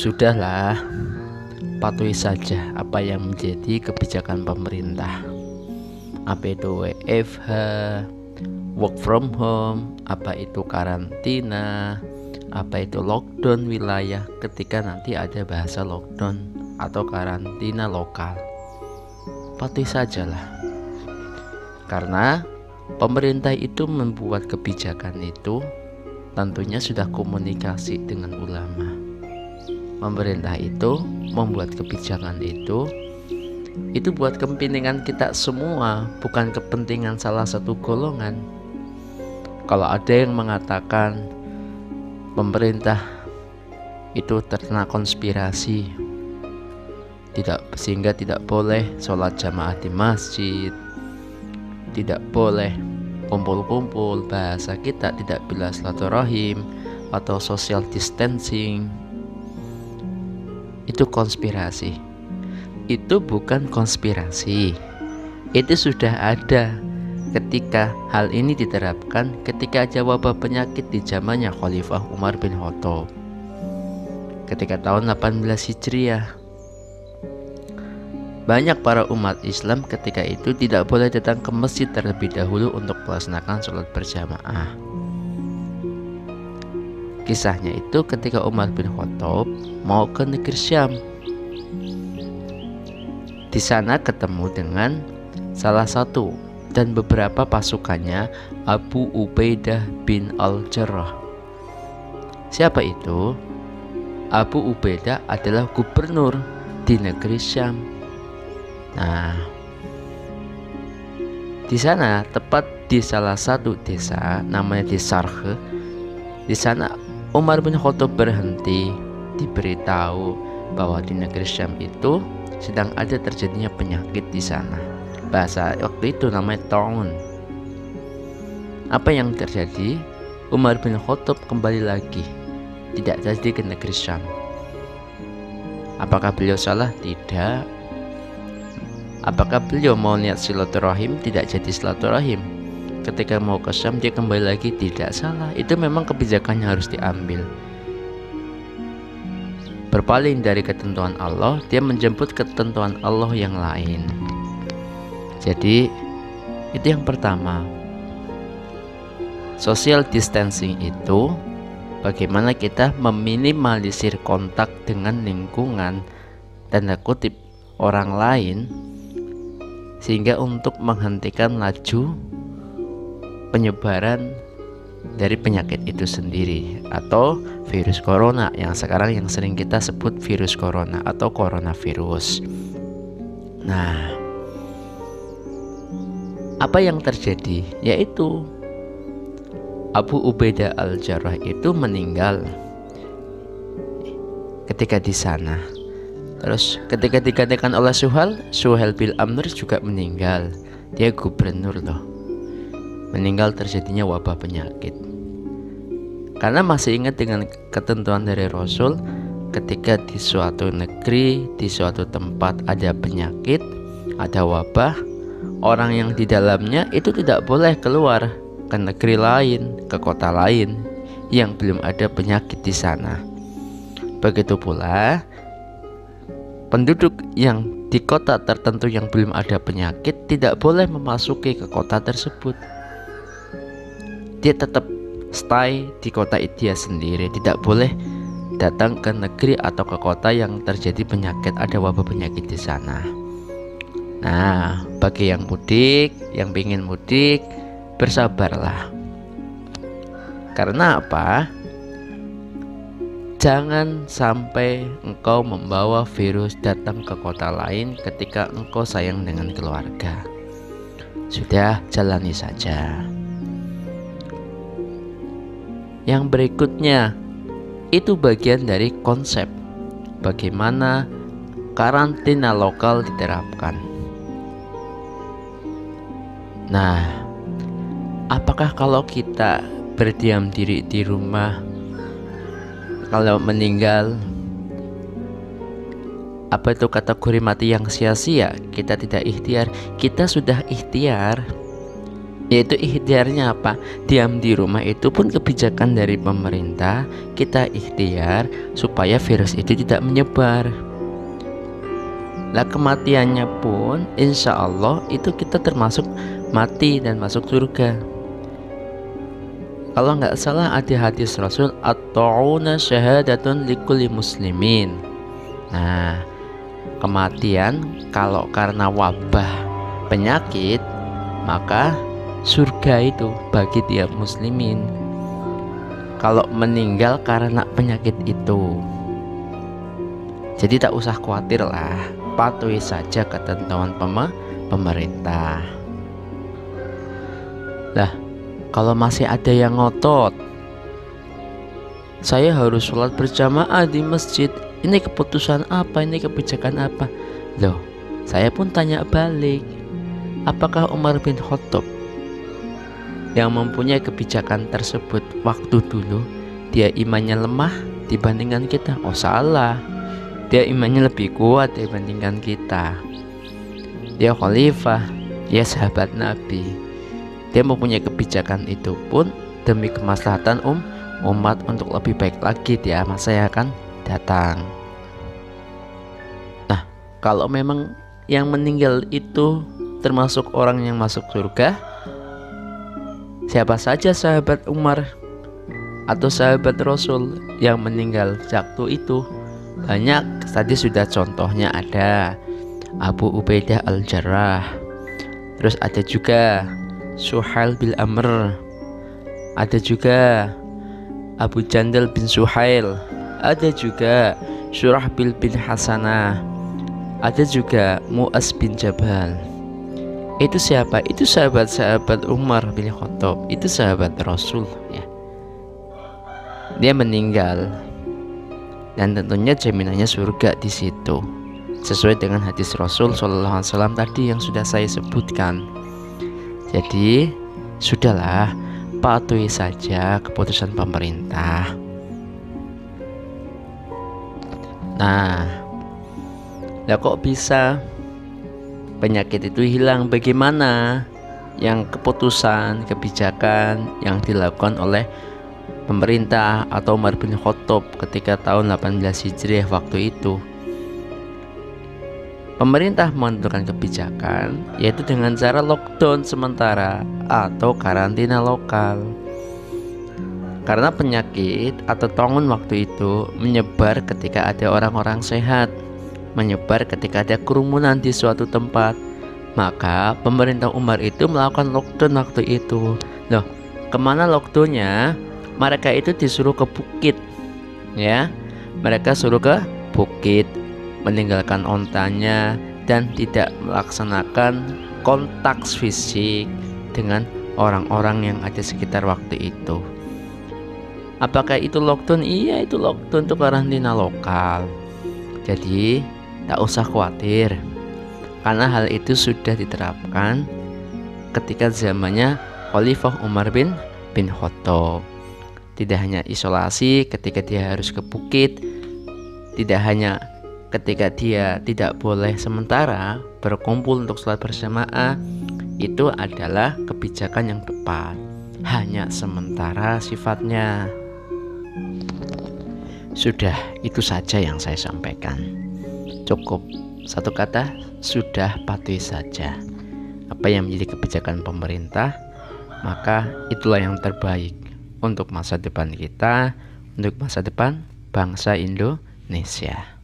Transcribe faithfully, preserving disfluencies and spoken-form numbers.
Sudahlah, patuhi saja apa yang menjadi kebijakan pemerintah. Apa itu W F H, work from home, apa itu karantina, apa itu lockdown wilayah ketika nanti ada bahasa lockdown atau karantina lokal. Patuhi sajalah. Karena pemerintah itu membuat kebijakan itu tentunya sudah komunikasi dengan ulama. Pemerintah itu membuat kebijakan itu itu buat kepentingan kita semua, bukan kepentingan salah satu golongan. Kalau ada yang mengatakan pemerintah itu terkena konspirasi, tidak sehingga tidak boleh sholat jamaah di masjid, tidak boleh kumpul-kumpul, bahasa kita tidak bila silaturahim atau social distancing, itu konspirasi. Itu bukan konspirasi, itu sudah ada ketika hal ini diterapkan ketika ada wabah penyakit di zamannya Khalifah Umar bin Khattab ketika tahun delapan belas Hijriah. Banyak para umat Islam ketika itu tidak boleh datang ke masjid terlebih dahulu untuk melaksanakan sholat berjamaah. Kisahnya itu ketika Umar bin Khattab mau ke negeri Syam. Di sana ketemu dengan salah satu dan beberapa pasukannya, Abu Ubaidah bin Al-Jarrah. Siapa itu? Abu Ubaidah adalah gubernur di negeri Syam. Nah, di sana tepat di salah satu desa namanya di Sarh. Di sana Umar bin Khattab berhenti, diberitahu bahwa di negeri Syam itu sedang ada terjadinya penyakit di sana. Bahasa waktu itu namanya taun. Apa yang terjadi? Umar bin Khattab kembali lagi, tidak jadi ke negeri Syam. Apakah beliau salah? Tidak. Apakah beliau mau niat silaturahim? Tidak jadi silaturahim. Ketika mau ke Syam dia kembali lagi, tidak salah. Itu memang kebijakannya harus diambil. Berpaling dari ketentuan Allah, dia menjemput ketentuan Allah yang lain. Jadi itu yang pertama. Social distancing itu bagaimana kita meminimalisir kontak dengan lingkungan tanda kutip orang lain, sehingga untuk menghentikan laju penyebaran dari penyakit itu sendiri atau virus corona yang sekarang yang sering kita sebut virus corona atau coronavirus. Nah, apa yang terjadi? Yaitu Abu Ubaidah Al-Jarrah itu meninggal ketika di sana. Terus ketika digantikan oleh Suhail, Suhail bin Amr juga meninggal. Dia gubernur loh. Meninggal terjadinya wabah penyakit. Karena masih ingat dengan ketentuan dari Rasul, ketika di suatu negeri, di suatu tempat ada penyakit, ada wabah, orang yang di dalamnya itu tidak boleh keluar ke negeri lain, ke kota lain yang belum ada penyakit di sana. Begitu pula penduduk yang di kota tertentu yang belum ada penyakit tidak boleh memasuki ke kota tersebut. Dia tetap stay di kota dia sendiri, tidak boleh datang ke negeri atau ke kota yang terjadi penyakit, ada wabah penyakit di sana. Nah, bagi yang mudik, yang ingin mudik, bersabarlah. Karena apa? Jangan sampai engkau membawa virus datang ke kota lain ketika engkau sayang dengan keluarga. Sudah, jalani saja. Yang berikutnya itu bagian dari konsep bagaimana karantina lokal diterapkan. Nah, apakah kalau kita berdiam diri di rumah, kalau meninggal, apa itu kategori mati yang sia-sia? Kita tidak ikhtiar. Kita sudah ikhtiar. Yaitu ikhtiarnya apa? Diam di rumah itu pun kebijakan dari pemerintah. Kita ikhtiar supaya virus itu tidak menyebar. Lah kematiannya pun insya Allah itu kita termasuk mati dan masuk surga. Kalau nggak salah ada hadis Rasul, at-ta'una syahadatun likulli muslimin. Nah, kematian kalau karena wabah penyakit, maka surga itu bagi tiap muslimin. Kalau meninggal karena penyakit itu, jadi tak usah khawatir lah, patuhi saja ketentuan pemerintah. Lah, kalau masih ada yang ngotot, saya harus sholat berjamaah di masjid, ini keputusan apa, ini kebijakan apa? Loh, saya pun tanya balik, apakah Umar bin Khattab yang mempunyai kebijakan tersebut waktu dulu, dia imannya lemah dibandingkan kita? Oh salah, dia imannya lebih kuat dibandingkan kita. Dia khalifah, dia sahabat Nabi. Dia mempunyai kebijakan itu pun demi kemaslahatan um, umat untuk lebih baik lagi di masa yang akan datang. Nah, kalau memang yang meninggal itu termasuk orang yang masuk surga, siapa saja sahabat Umar atau sahabat Rasul yang meninggal waktu itu? Banyak, tadi sudah contohnya ada Abu Ubaidah al-Jarrah, terus ada juga Suhail bin Amr, ada juga Abu Jandal bin Suhail, ada juga Surahbil bin Hasanah, ada juga Mu'az bin Jabal. Itu siapa? Itu sahabat-sahabat Umar bin Khattab, itu sahabat Rasul ya. Dia meninggal dan tentunya jaminannya surga di situ, sesuai dengan hadis Rasul Shallallahu Alaihi Wasallam tadi yang sudah saya sebutkan. Jadi sudahlah, patuhi saja keputusan pemerintah. Nah, lah kok bisa penyakit itu hilang? Bagaimana? Yang keputusan kebijakan yang dilakukan oleh pemerintah atau Umar bin Khattab ketika tahun delapan belas Hijriah waktu itu. Pemerintah menentukan kebijakan yaitu dengan cara lockdown sementara atau karantina lokal. Karena penyakit atau tongun waktu itu menyebar ketika ada orang-orang sehat, menyebar ketika ada kerumunan di suatu tempat, maka pemerintah Umar itu melakukan lockdown waktu itu. Loh, kemana lockdownnya? Mereka itu disuruh ke bukit, ya. Mereka suruh ke bukit, meninggalkan ontanya dan tidak melaksanakan kontak fisik dengan orang-orang yang ada sekitar waktu itu. Apakah itu lockdown? Iya, itu lockdown untuk karantina lokal. Jadi tak usah khawatir, karena hal itu sudah diterapkan ketika zamannya Khalifah Umar bin bin Khattab. Tidak hanya isolasi ketika dia harus ke bukit, tidak hanya ketika dia tidak boleh sementara berkumpul untuk sholat berjamaah, itu adalah kebijakan yang tepat, hanya sementara sifatnya. Sudah, itu saja yang saya sampaikan. Cukup satu kata, sudah, patuhi saja apa yang menjadi kebijakan pemerintah, maka itulah yang terbaik untuk masa depan kita, untuk masa depan bangsa Indonesia.